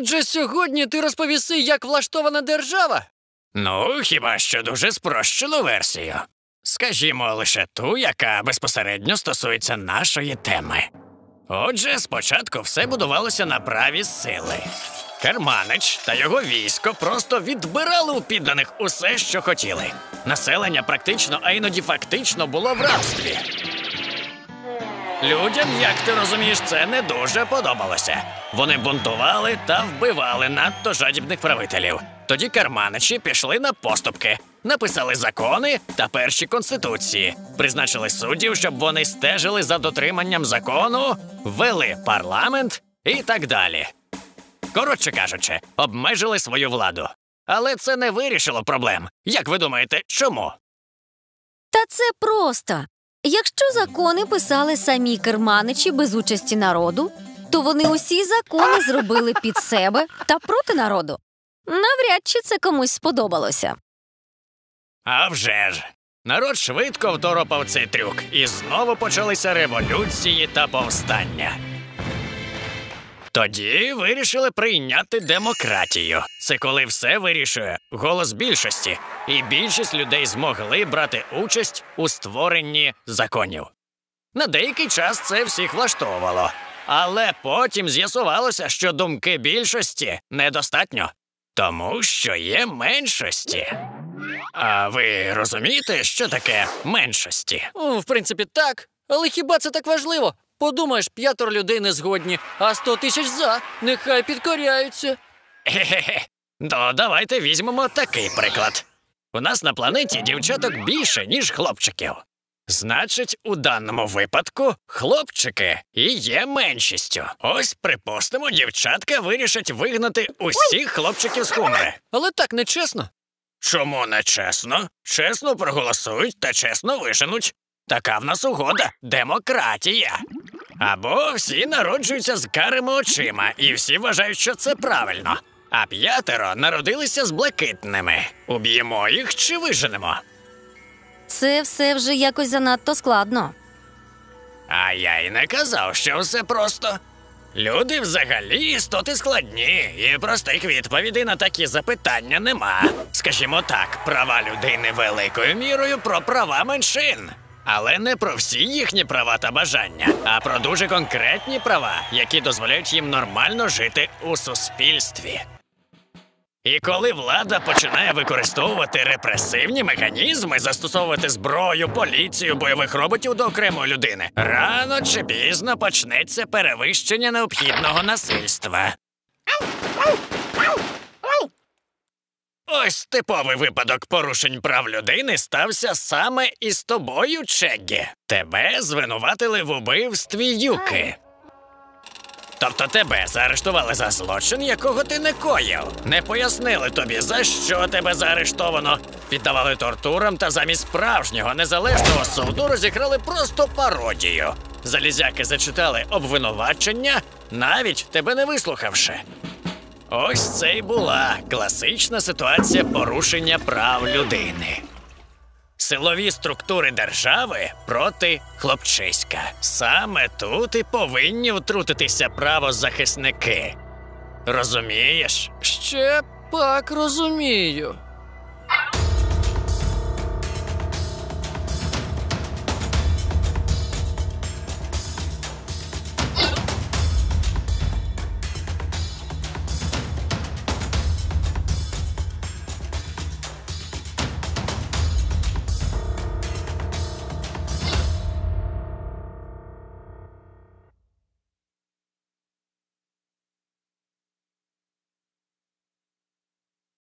Отже, сьогодні ти розповіси, як влаштована держава? Ну, хіба що дуже спрощену версію. Скажімо, лише ту, яка безпосередньо стосується нашої теми. Отже, спочатку все будувалося на праві сили. Керманич та його військо просто відбирали у підданих усе, що хотіли. Населення практично, а іноді фактично було в рабстві. Людям, як ти розумієш, це не дуже подобалося. Вони бунтували та вбивали надто жадібних правителів. Тоді керманичі пішли на поступки, написали закони та перші конституції, призначили суддів, щоб вони стежили за дотриманням закону, ввели парламент і так далі. Коротше кажучи, обмежили свою владу. Але це не вирішило проблем. Як ви думаєте, чому? Та це просто. Якщо закони писали самі керманичі без участі народу, то вони усі закони зробили під себе та проти народу. Навряд чи це комусь сподобалося. А вже ж! Народ швидко второпав цей трюк, і знову почалися революції та повстання. Тоді вирішили прийняти демократію. Це коли все вирішує голос більшості, і більшість людей змогли брати участь у створенні законів. На деякий час це всіх влаштовувало. Але потім з'ясувалося, що думки більшості недостатньо. Тому що є меншості. А ви розумієте, що таке меншості? В принципі, так. Але хіба це так важливо? Подумаєш, 5 людей не згодні, а 100 тисяч за. Нехай підкоряються. Хе-хе-хе. Ну, давайте візьмемо такий приклад. У нас на планеті дівчаток більше, ніж хлопчиків. Значить, у даному випадку хлопчики і є меншістю. Ось, припустимо, дівчатка вирішать вигнати усіх хлопчиків з Хумри. Але так нечесно. Чому нечесно? Чесно проголосують та чесно виженуть. Така в нас угода – демократія. Або всі народжуються з карими очима, і всі вважають, що це правильно. А 5 народилися з блакитними. Уб'ємо їх чи виженемо? Це все вже якось занадто складно. А я й не казав, що все просто. Люди взагалі істоти складні, і простих відповідей на такі запитання нема. Скажімо так, права людини великою мірою про права меншин. Але не про всі їхні права та бажання, а про дуже конкретні права, які дозволяють їм нормально жити у суспільстві. І коли влада починає використовувати репресивні механізми, застосовувати зброю, поліцію, бойових роботів до окремої людини, рано чи пізно почнеться перевищення необхідного насильства. Ось типовий випадок порушень прав людини стався саме із тобою, Чеггі. Тебе звинуватили в убивстві Юки. Тобто тебе заарештували за злочин, якого ти не коїв. Не пояснили тобі, за що тебе заарештовано. Піддавали тортурам та замість справжнього незалежного суду розіграли просто пародію. Залізяки зачитали обвинувачення, навіть тебе не вислухавши. Ось це й була класична ситуація порушення прав людини. Силові структури держави проти хлопчиська. Саме тут і повинні втрутитися правозахисники. Розумієш? Ще пак розумію.